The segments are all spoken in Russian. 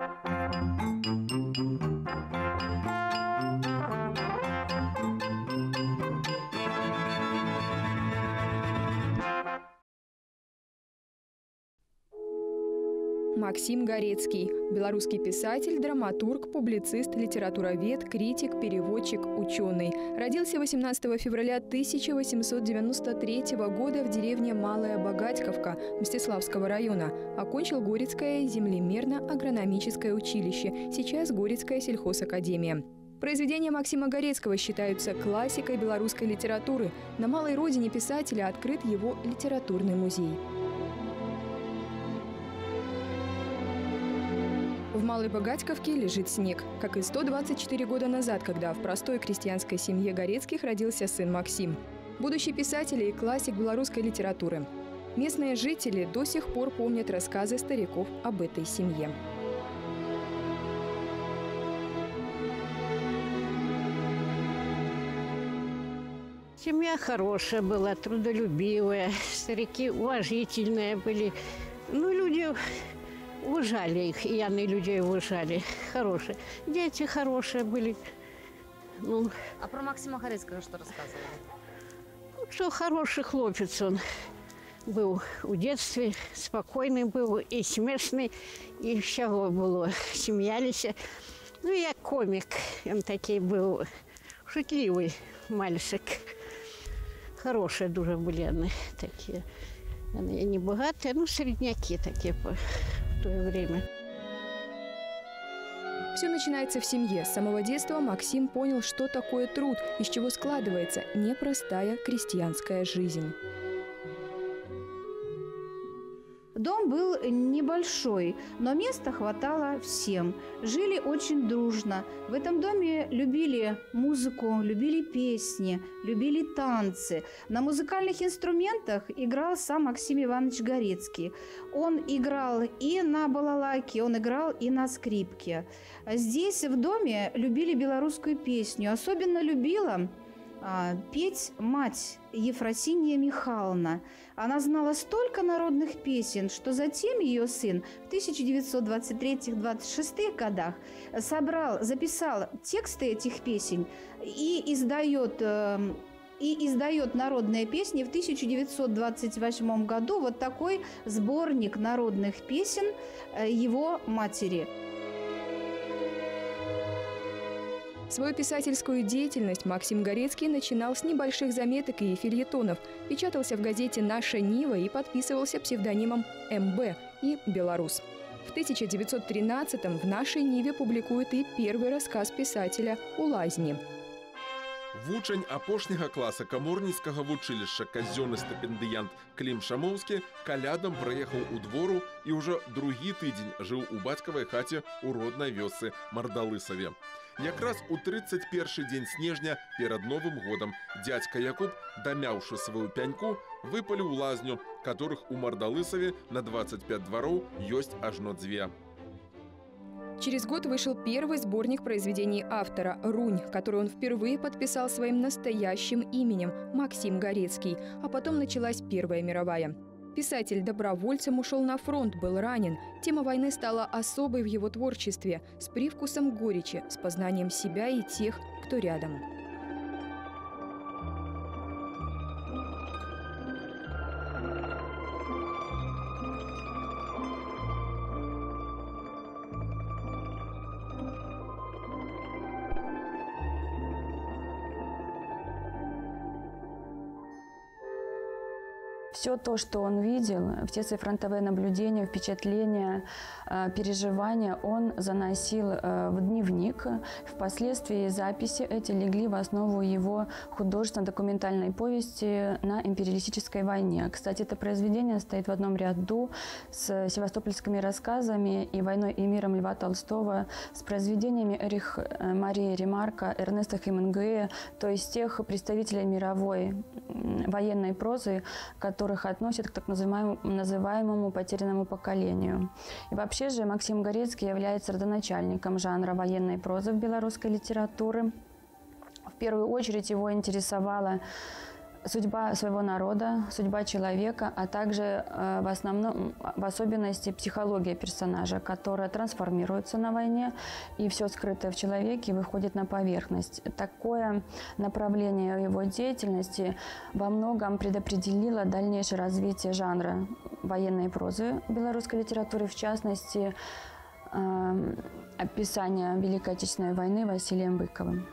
Максим Горецкий – белорусский писатель, драматург, публицист, литературовед, критик, переводчик, ученый. Родился 18 февраля 1893 года в деревне Малая Богатьковка Мстиславского района. Окончил Горецкое землемерно-агрономическое училище, сейчас Горецкая сельхозакадемия. Произведения Максима Горецкого считаются классикой белорусской литературы. На малой родине писателя открыт его литературный музей. В Малой Богатьковке лежит снег, как и 124 года назад, когда в простой крестьянской семье Горецких родился сын Максим. Будущий писатель и классик белорусской литературы. Местные жители до сих пор помнят рассказы стариков об этой семье. Семья хорошая была, трудолюбивая, старики уважительные были. Люди уважали их, и они людей уважали. Хорошие. Дети хорошие были. А про Максима Горецкого что рассказывали? Что хороший хлопец он был у детстве, спокойный был и смешный, и всего было. Смеялись. Я комик, он такой был шутливый мальчик. Хорошие дуже были они такие. Они не богатые, средняки такие в то время. Все начинается в семье. С самого детства Максим понял, что такое труд, из чего складывается непростая крестьянская жизнь. Дом был небольшой, но места хватало всем. Жили очень дружно. В этом доме любили музыку, любили песни, любили танцы. На музыкальных инструментах играл сам Максим Иванович Горецкий. Он играл и на балалайке, он играл и на скрипке. Здесь в доме любили белорусскую песню. Особенно любила петь мать Ефросинья Михайловна. Она знала столько народных песен, что затем ее сын в 1923-26 годах записал тексты этих песен и издает народные песни. В 1928 году вот такой сборник народных песен его матери. Свою писательскую деятельность Максим Горецкий начинал с небольших заметок и фельетонов, печатался в газете «Наша Нива» и подписывался псевдонимом МБ и «Белорус». В 1913-м в «Нашей Ниве» публикует и первый рассказ писателя «У лазні». Вучань апошняга класа каморніцкага вучылішча казённы стыпендыянт Клім Шамоўскі калядам прыехаў у двору і ўжо другі тыдзень жыў у бацькавай хаце ў роднай вёсцы Мардалысаве. Якраз у 31 дзень снежня перад Новым годам дядька Якуб, дамяўшы сваю пяньку, выпаліў лазню, которых у Мардалысаве на 25 дворов ёсць ажно 2. Через год вышел первый сборник произведений автора «Рунь», который он впервые подписал своим настоящим именем – Максим Горецкий, а потом началась Первая мировая. Писатель добровольцем ушел на фронт, был ранен. Тема войны стала особой в его творчестве, с привкусом горечи, с познанием себя и тех, кто рядом. Все то, что он видел, все свои фронтовые наблюдения, впечатления, переживания он заносил в дневник. Впоследствии записи эти легли в основу его художественно-документальной повести «На империалистической войне». Кстати, это произведение стоит в одном ряду с севастопольскими рассказами и «Войной и миром» Льва Толстого, с произведениями Эрих Марии Ремарка, Эрнеста Хемингуэя, то есть тех представителей мировой военной прозы, которых относят к так называемому потерянному поколению. И вообще же Максим Горецкий является родоначальником жанра военной прозы в белорусской литературе. В первую очередь его интересовала судьба своего народа, судьба человека, а также в особенности психология персонажа, которая трансформируется на войне, и все скрытое в человеке выходит на поверхность. Такое направление его деятельности во многом предопределило дальнейшее развитие жанра военной прозы белорусской литературы, в частности, описание Великой Отечественной войны Василием Быковым.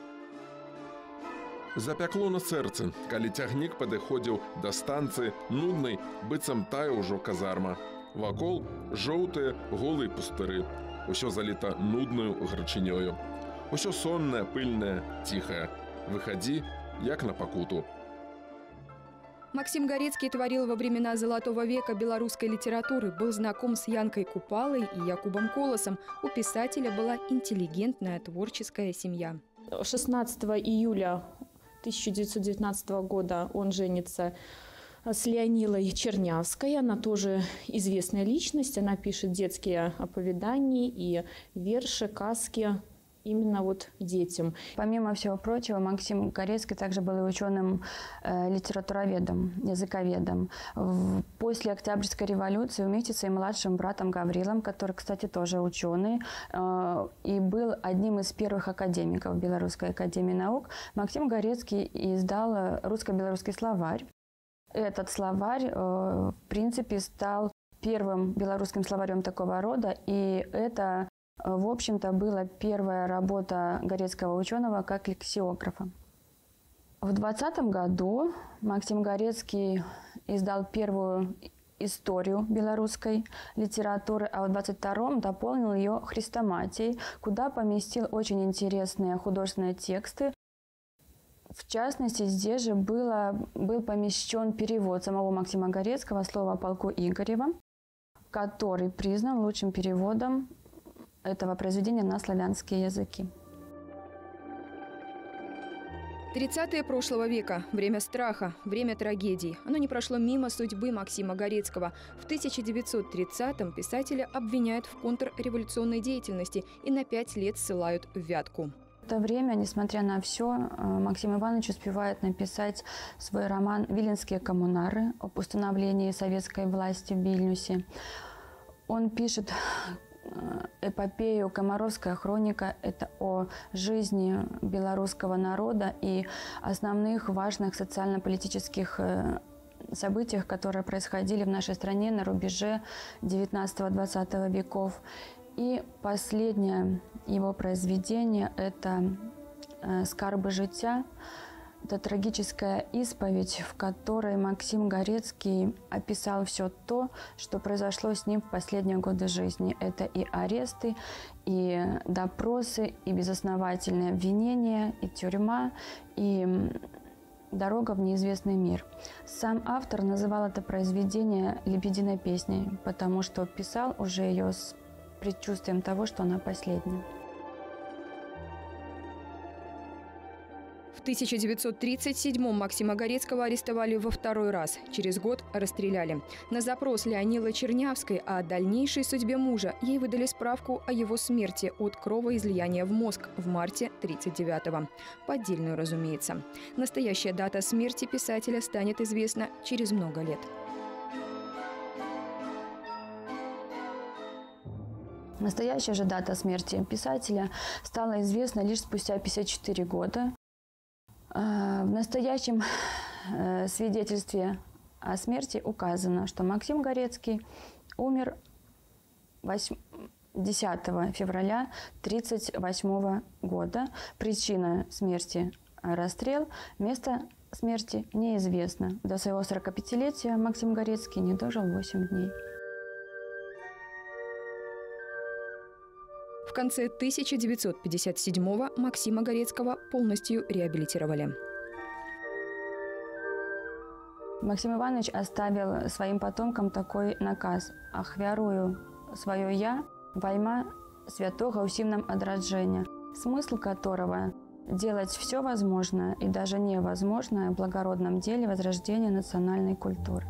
Запякло на сэрцы, калі цягнік падыходзіў да станцыі нуднай, быццам тая ўжо казарма. Вакол жоўтыя голыя пустыры. Усё заліта нуднаю гарачынёю. Усё соннае, пыльнае, ціхае. Выхадзі, як на пакуту. Максим Горецкий творил во времена Золотого века белорусской литературы, был знаком с Янкой Купалой и Якубом Колосом. У писателя была интеллигентная творческая семья. 16 июля 1919 года он женится с Леонилой Чернявской. Она тоже известная личность. Она пишет детские оповедания и верши, каски именно вот детям. Помимо всего прочего, Максим Горецкий также был и ученым литературоведом, языковедом. После Октябрьской революции вместе с своим младшим братом Гаврилом, который, кстати, тоже ученый, и был одним из первых академиков Белорусской академии наук, Максим Горецкий издал русско-белорусский словарь. Этот словарь, в принципе, стал первым белорусским словарем такого рода, и это, в общем-то, была первая работа Горецкого ученого как лексиографа. В 2020 году Максим Горецкий издал первую историю белорусской литературы, а в 22-м дополнил ее хрестоматией, куда поместил очень интересные художественные тексты. В частности, здесь же был помещен перевод самого Максима Горецкого «Слово о полку Игорева», который признан лучшим переводом этого произведения на славянские языки. 30-е прошлого века – время страха, время трагедий. Оно не прошло мимо судьбы Максима Горецкого. В 1930-м писателя обвиняют в контрреволюционной деятельности и на 5 лет ссылают в Вятку. В это время, несмотря на все, Максим Иванович успевает написать свой роман «Виленские коммунары» об установлении советской власти в Вильнюсе. Он пишет эпопею «Комаровская хроника». Это о жизни белорусского народа и основных важных социально-политических событиях, которые происходили в нашей стране на рубеже 19-20 веков. И последнее его произведение – это «Скарбы життя». Это трагическая исповедь, в которой Максим Горецкий описал все то, что произошло с ним в последние годы жизни. Это и аресты, и допросы, и безосновательные обвинения, и тюрьма, и дорога в неизвестный мир. Сам автор называл это произведение «Лебединой песней», потому что писал уже ее с предчувствием того, что она последняя. В 1937-м Максима Горецкого арестовали во второй раз. Через год расстреляли. На запрос Леонилы Чернявской о дальнейшей судьбе мужа ей выдали справку о его смерти от кровоизлияния в мозг в марте 1939-го. Поддельную, разумеется. Настоящая дата смерти писателя станет известна через много лет. Настоящая же дата смерти писателя стала известна лишь спустя 54 года. В настоящем свидетельстве о смерти указано, что Максим Горецкий умер 10 февраля 1938 года. Причина смерти – расстрел. Место смерти неизвестно. До своего 45-летия Максим Горецкий не дожил 8 дней. В конце 1957-го Максима Горецкого полностью реабилитировали. Максим Иванович оставил своим потомкам такой наказ: «Ахвярую свое я во имя святого усім нам одраджения», смысл которого – делать все возможное и даже невозможное в благородном деле возрождения национальной культуры.